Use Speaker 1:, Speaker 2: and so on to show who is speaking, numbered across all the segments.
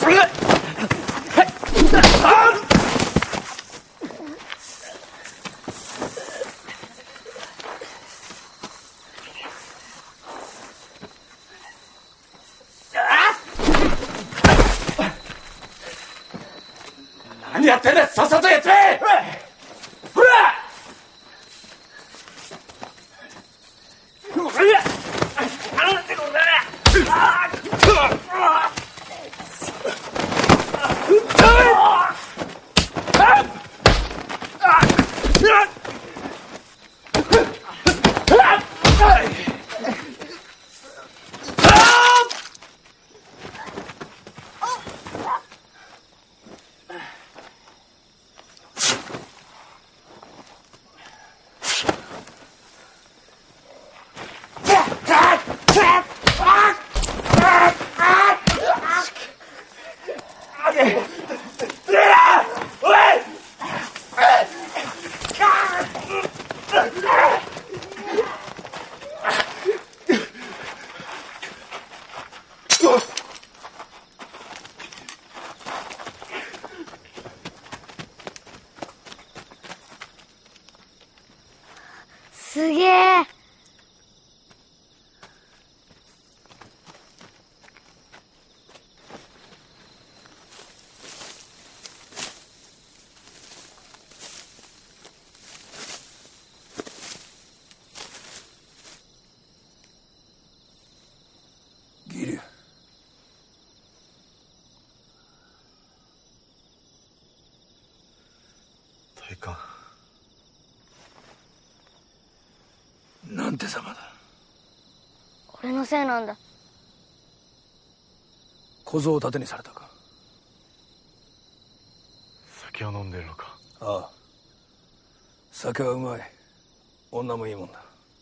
Speaker 1: 何やってんだ、さっさとやってめえ。ほら
Speaker 2: すげえ。
Speaker 3: ギリュウ、
Speaker 4: 大官、
Speaker 3: なんて様だ。
Speaker 2: 俺のせいなんだ。
Speaker 3: 小僧を盾にされたか。
Speaker 4: 酒を飲んでるのか。
Speaker 3: ああ、酒はうまい。女もいいもんだ。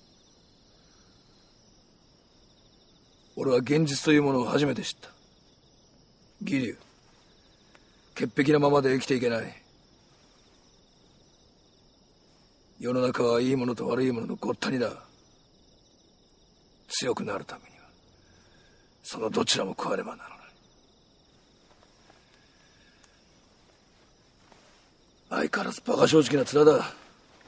Speaker 3: 俺は現実というものを初めて知った。義龍、潔癖なままで生きていけない。世の中はいいものと悪いもののごったにだ。強くなるためにはそのどちらも食わねばならない。相変わらず馬鹿正直な面だ。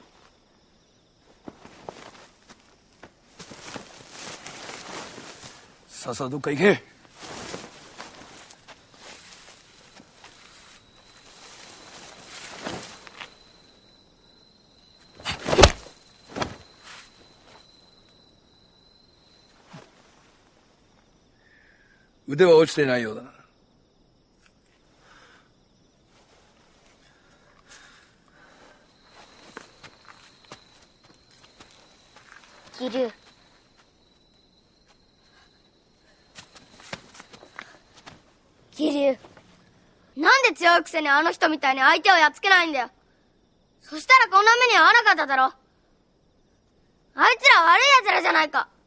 Speaker 3: さっさとどっか行け。腕は落ちていないようだな。
Speaker 2: 義龍、義龍、なんで強いくせにあの人みたいに相手をやっつけないんだよ。そしたらこんな目に遭わなかっただろ。あいつら悪い奴らじゃないか。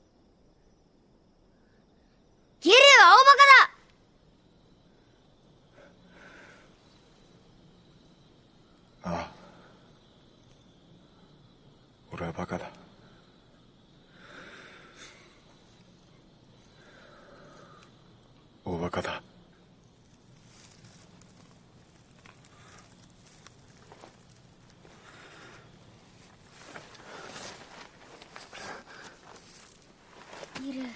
Speaker 2: 義龍は大バカだ。
Speaker 4: ああ、俺はバカだ。大バカだ。
Speaker 2: 義龍、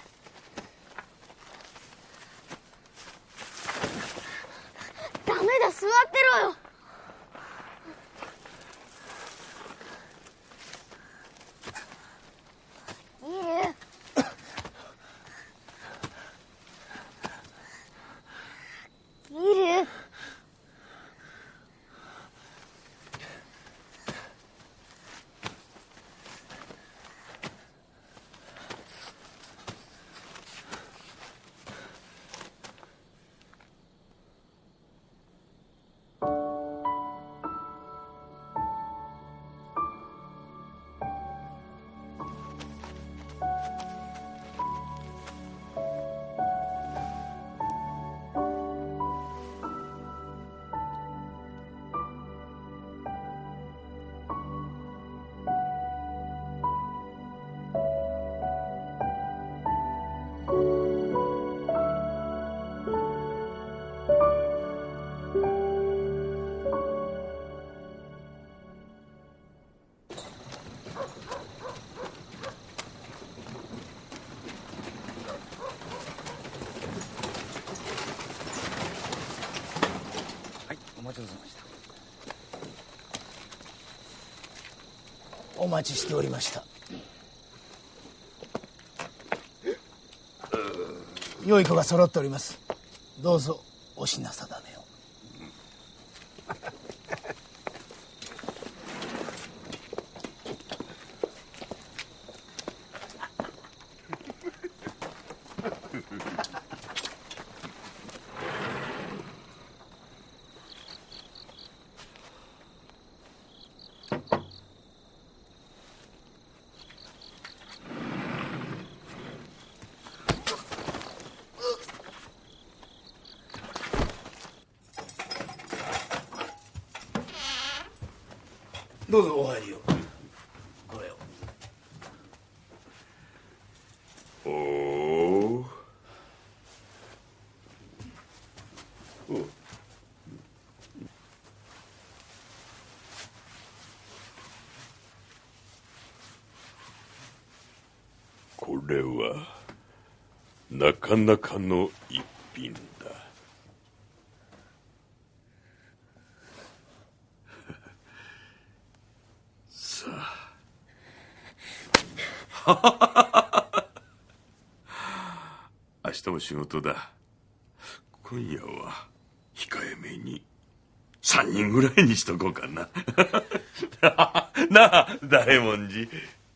Speaker 2: ダメだ、座ってろよ。義龍、義龍、
Speaker 5: 待ちどうさまでした。お待ちしておりました。良い子が揃っております。どうぞお品定めを。どうぞお入りを。これを。
Speaker 1: おお。これはなかなかの一品だ。さあ明日も仕事だ。今夜は控えめに3人ぐらいにしとこうかな。なあ大文字。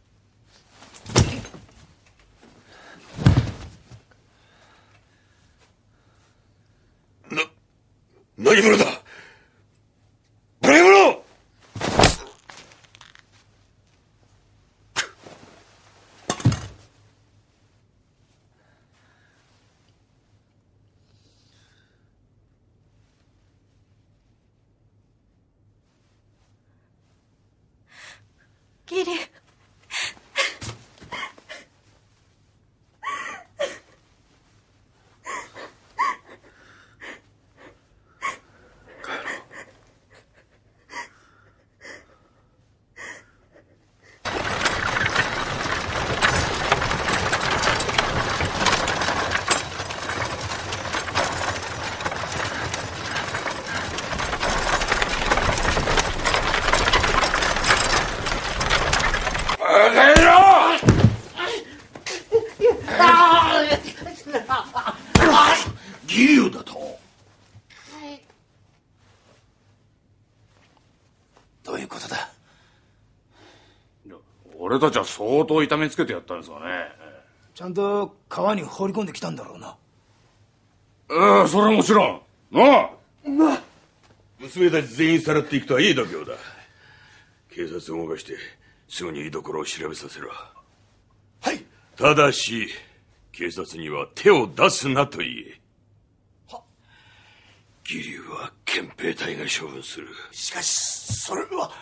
Speaker 1: 何者だ何者。
Speaker 6: ギリ
Speaker 1: ギリオだと。
Speaker 5: どういうことだ。
Speaker 1: 俺たちは相当痛めつけてやったんですがね。
Speaker 5: ちゃんと川に放り込んできたんだろうな。
Speaker 1: それはもちろんなあ。娘たち全員さらっていくとはいい度胸だ。警察を動かしてすぐに居所を調べさせろ。
Speaker 5: はい。
Speaker 1: ただし警察には手を出すなと言え。義龍は憲兵隊が処分する。
Speaker 5: しかしそれは。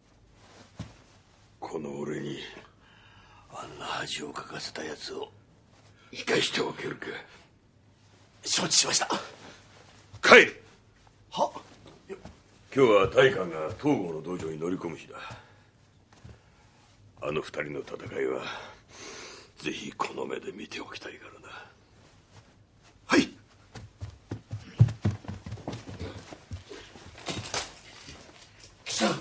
Speaker 1: この俺にあんな恥をかかせたやつを生かしておけるか。
Speaker 5: 承知しました。
Speaker 1: 帰る。
Speaker 5: は。
Speaker 1: 今日は大官が東郷の道場に乗り込む日だ。あの二人の戦いはぜひこの目で見ておきたいからな。
Speaker 5: はい。来た。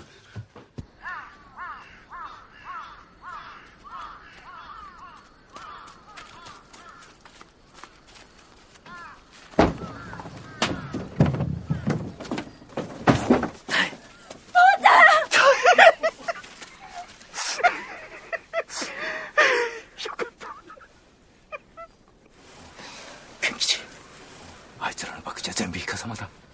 Speaker 5: あいつらの博打は全部イカサマだ。